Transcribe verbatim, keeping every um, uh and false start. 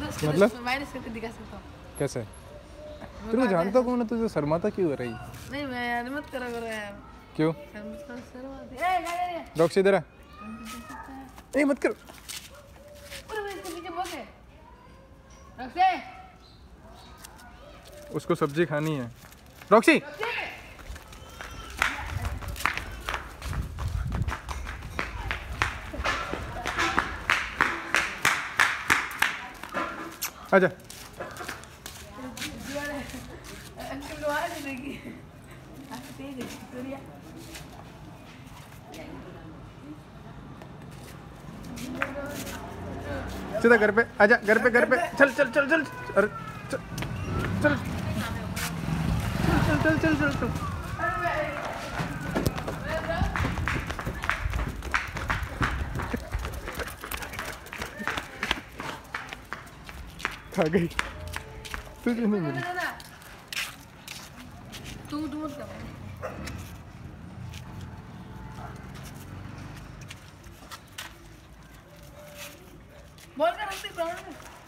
मतलब माइनस करके दिखा सकता हूँ। कैसे? तेरे को जानता कौन है, तुझे शर्माता क्यों हो रही? नहीं मैं यार मत करो करो यार। क्यों? शर्माती ए गाड़ी रॉक्सी इधर आ। ए मत कर। पूरे में इसके पीछे भागे। रॉक्सी उसको सब्जी खानी है। रॉक्सी आजा। अंकल को आवाज देगी। आके तेज है सूर्या। सीधा घर पे आजा, घर पे घर पे चल चल चल चल। अरे चल चल चल चल चल चल। खा गई तुझे नहीं मिली। तू तू मत कर। बोल कर रखते ग्राउंड में।